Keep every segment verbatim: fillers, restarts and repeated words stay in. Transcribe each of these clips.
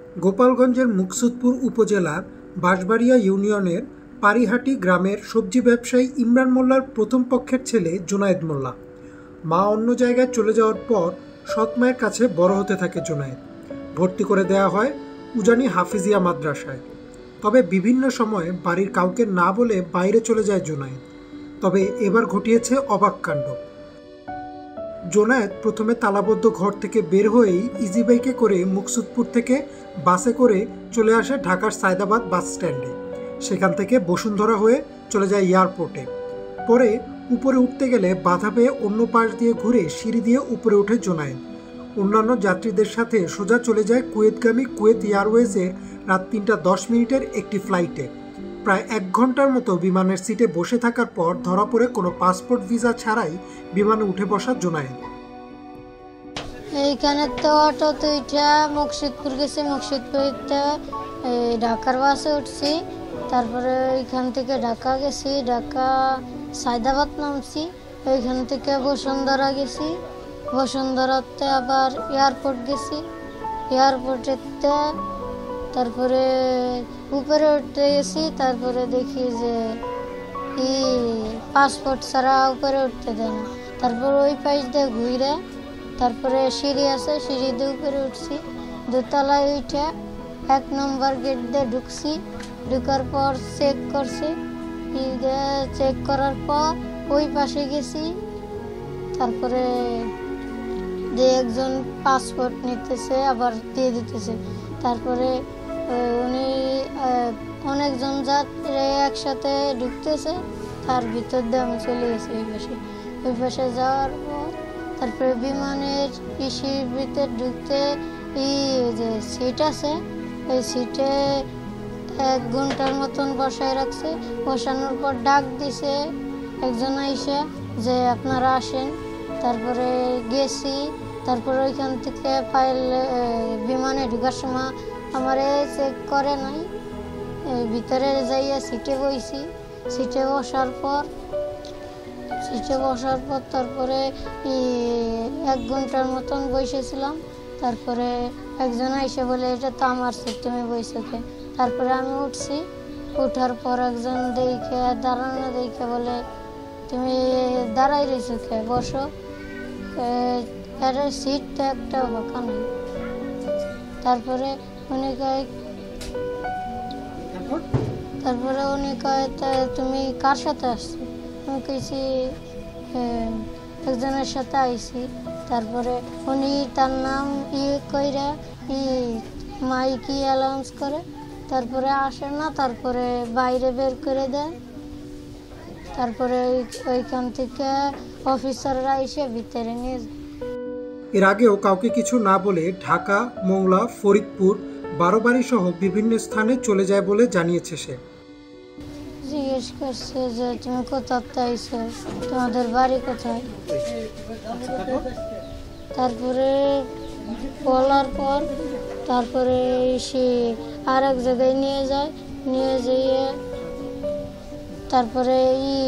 গোপালগঞ্জের মুকসুদপুর উপজেলার বাঁশবাড়িয়া ইউনিয়নের পারিহাটি গ্রামের সবজি ব্যবসায়ী ইমরান মোল্লার প্রথম পক্ষের ছেলে জুনায়েদ মোল্লা। মা অন্য জায়গায় চলে যাওয়ার পর সৎ মায়ের কাছে বড় হতে থাকে জুনায়েদ। ভর্তি করে দেওয়া হয় উজানি হাফিজিয়া মাদ্রাসায়। তবে বিভিন্ন সময়ে বাড়ির কাউকে না বলে বাইরে চলে যায় জুনায়েদ। তবে এবার ঘটিয়েছে অবাক কাণ্ড। জুনায়েদ প্রথমে তালাবদ্ধ ঘর থেকে বের হয়েই ইজি বাইকে করে মুকসুদপুর থেকে বাসে করে চলে আসে ঢাকার সায়দাবাদ বাস স্ট্যান্ডে। সেখান থেকে বসুন্ধরা হয়ে চলে যায় এয়ারপোর্টে। পরে উপরে উঠতে গেলে বাধা পেয়ে অন্য পাশ দিয়ে ঘুরে সিঁড়ি দিয়ে উপরে ওঠে জুনায়েদ। অন্যান্য যাত্রীদের সাথে সোজা চলে যায় কুয়েতগামী কুয়েত এয়ারওয়েজের রাত তিনটা দশ মিনিটের একটি ফ্লাইটে। প্রায় এক ঘন্টার মতো বিমানের সিটে বসে থাকার পর ধরা পড়ে কোনো পাসপোর্ট ভিসা ছাড়াই বিমানে উঠে বসা জুনায়েদ। এইখানে তো অটো দুইটা মুকসুদপুর গেছি, মুকসুদপুর ঢাকার বাসে উঠছি। তারপরে ওইখান থেকে ঢাকা গেছি, ঢাকা সায়দাবাদ নামছি। ওইখান থেকে বসুন্ধরা গেছি, বসুন্ধরাতে আবার এয়ারপোর্ট গেছি। এয়ারপোর্টেতে তারপরে উপরে উঠতে গেছি। তারপরে দেখি যে ই পাসপোর্ট ছাড়া উপরে উঠতে দেয় না। তারপর ওই পাশ দিয়ে ঘুরে তারপরে সিঁড়ি আছে, সিঁড়ি দিয়ে উপরে উঠছি। দোতলায় উঠে এক নম্বর গেট দিয়ে ঢুকছি। ঢুকার পর চেক করছি, চেক করার পর ওই পাশে গেছি। তারপরে যে একজন পাসপোর্ট নিতেছে আবার দিয়ে দিতেছে। তারপরে উনি অনেকজন যাত্রী একসাথে ঢুকতেছে, তার ভিতর দিয়ে আমি চলে গেছি ওই পাশে। ওই পাশে যাওয়ার পর তারপরে বিমানের ইসির ভিতর ঢুকতে এই যে সিট আছে, ওই সিটে এক ঘন্টার মতন বসায় রাখছে। বসানোর পর ডাক দিছে একজন আইসে যে আপনারা আসেন। তারপরে গেছি। তারপরে ওইখান থেকে ফাইল বিমানে ঢুকার সময় আমারে চেক করে নাই। ভিতরে যাইয়া সিটে বইছি। সিটে বসার পর সিটে বসার পর তারপরে এক ঘন্টার মতন বসেছিলাম। তারপরে একজন এসে বলে এটা তো আমার সিট, তুমি বইছো কে? তারপরে আমি উঠছি। উঠার পর একজন দেখে দাঁড়ানো দেখে বলে তুমি দাঁড়াই রয়েছো কে, বসো। এর সিটটা একটা ফাঁকা নেই। তারপরে উনি কয় তারপরে উনি কয় তুমি কার সাথে আসছো? আমি কইছি একজনের সাথে আইছি। তারপরে উনি তার নাম ই কইরা ই মাইকি অ্যালাউন্স করে। তারপরে আসে না, তারপরে বাইরে বের করে দেয়। তারপরে ওইখান থেকে অফিসাররা এসে ভিতরে নিয়ে যায়। এর আগেও কাউকে কিছু না বলে ঢাকা, মোংলা, ফরিদপুর, বারোবাড়ি সহ বিভিন্ন স্থানে চলে যায় বলে জানিয়েছে সে। জিজ্ঞেস করছে যে তুমি কোথাতে আইছো, তোমাদের বাড়ি কোথায়? তারপরে বলার পর তারপরে সে আর এক জায়গায় নিয়ে যায়। নিয়ে যেয়ে তারপরে ই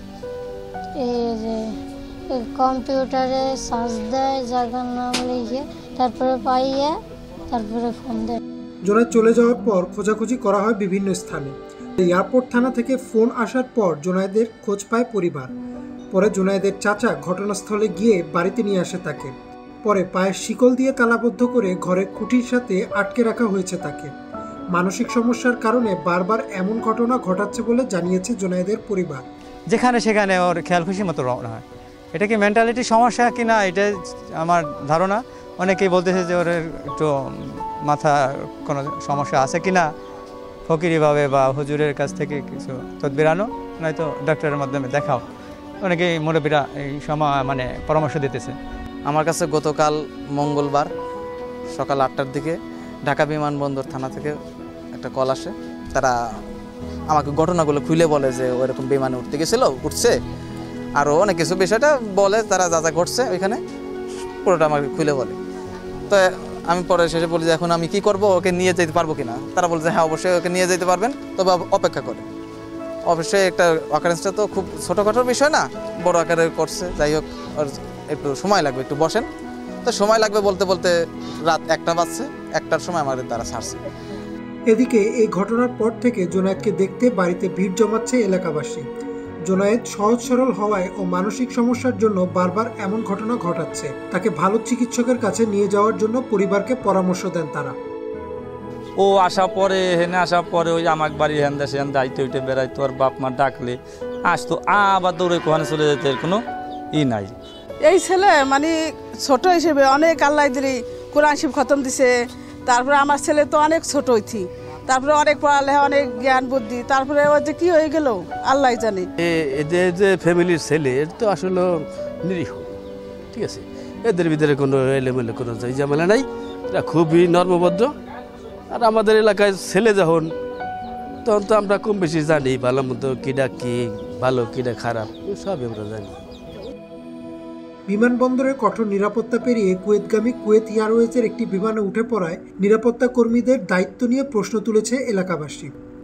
যে কম্পিউটারে সার্চ দেয়, জায়গার নাম লিখে, তারপরে পাইয়ে তারপরে ফোন দেয়। জুনায়েদ চলে যাওয়ার পর খোঁজাখুঁজি করা হয় বিভিন্ন স্থানে। এয়ারপোর্ট থানা থেকে ফোন আসার পর জুনায়েদের খোঁজ পায় পরিবার। পরে জুনায়েদের চাচা ঘটনাস্থলে গিয়ে বাড়িতে নিয়ে আসে তাকে। পরে পায়ের শিকল দিয়ে তালাবদ্ধ করে ঘরের খুঁটির সাথে আটকে রাখা হয়েছে তাকে। মানসিক সমস্যার কারণে বারবার এমন ঘটনা ঘটাচ্ছে বলে জানিয়েছে জুনায়েদের পরিবার। যেখানে সেখানে ওর খেয়াল খুশি মতো রওনা হয়। এটা কি মেন্টালিটি সমস্যা কিনা এটা আমার ধারণা। অনেকেই বলতেছে যে ওর একটু মাথা কোনো সমস্যা আছে কিনা, ফকিরিভাবে বা হুজুরের কাছ থেকে কিছু তদবির আনো, নয়তো ডাক্তারের মাধ্যমে দেখাও। অনেকেই মুরব্বীরা এই সময় মানে পরামর্শ দিতেছে। আমার কাছে গতকাল মঙ্গলবার সকাল আটটার দিকে ঢাকা বিমানবন্দর থানা থেকে একটা কল আসে। তারা আমাকে ঘটনাগুলো খুলে বলে যে ওইরকম বিমানে উঠতে গেছিল, উঠছে, আরও অনেক কিছু বিষয়টা বলে। তারা যা যা ঘটছে ওইখানে পুরোটা আমাকে খুলে বলে। তো আমি পরে শেষে বলি যে এখন আমি কি করব, ওকে নিয়ে যেতে পারবো কিনা? তারা বলছে হ্যাঁ অবশ্যই ওকে নিয়ে যেতে পারবেন, তবে অপেক্ষা করে। অবশ্যই একটা অকারেন্সটা তো খুব ছোটোখাটোর বিষয় না, বড় আকারে করছে। যাই হোক, একটু সময় লাগবে, একটু বসেন। তো সময় লাগবে বলতে বলতে রাত একটা বাজছে। একটার সময় আমাদের তারা ছাড়ছে। এদিকে এই ঘটনার পর থেকে জোনায়েদকে দেখতে বাড়িতে ভিড় জমাচ্ছে এলাকাবাসী। জোনায়েদ সহজ সরল হওয়ায় ও মানসিক সমস্যার জন্য বারবার এমন ঘটনা ঘটাচ্ছে। তাকে ভালো চিকিৎসকের কাছে নিয়ে যাওয়ার জন্য পরিবারকে পরামর্শ দেন তারা। ও আসার পরে হেনে আসার পরে ওই আমার বাড়ি হেন দেশে হেন দায়িত্ব উঠে বেড়াইতো, আর বাপ মা ডাকলে আসতো, আবার দৌড়ে কোহানে চলে যেতে, এর কোনো ই নাই। এই ছেলে মানে ছোট হিসেবে অনেক আল্লাহ দিলি কোরআন শিব খতম দিছে, তারপরে আমার ছেলে তো অনেক ছোট হইছি, তারপরে অনেক পড়ালেখা, অনেক জ্ঞান বুদ্ধি, তারপরে ও যে কি হয়ে গেল আল্লাহ জানে। এদের যে ফ্যামিলির ছেলে এর তো আসলে নিরীহ, ঠিক আছে, এদের ভিতরে কোনো এলেমেলে কোনো ঝামেলা নাই, এরা খুবই নর্মভদ্র। আর আমাদের এলাকায় ছেলে যখন, তখন তো আমরা কম বেশি জানি ভালো মতো কিডা কি ভালো কিডা খারাপ সবই আমরা জানি। বিমানবন্দরের কঠোর নিরাপত্তা পেরিয়ে কুয়েতগামী কুয়েত এয়ারওয়েজের একটি বিমানে উঠে পড়ায় নিরাপত্তা কর্মীদের দায়িত্ব নিয়ে প্রশ্ন তুলেছে এলাকাবাসী।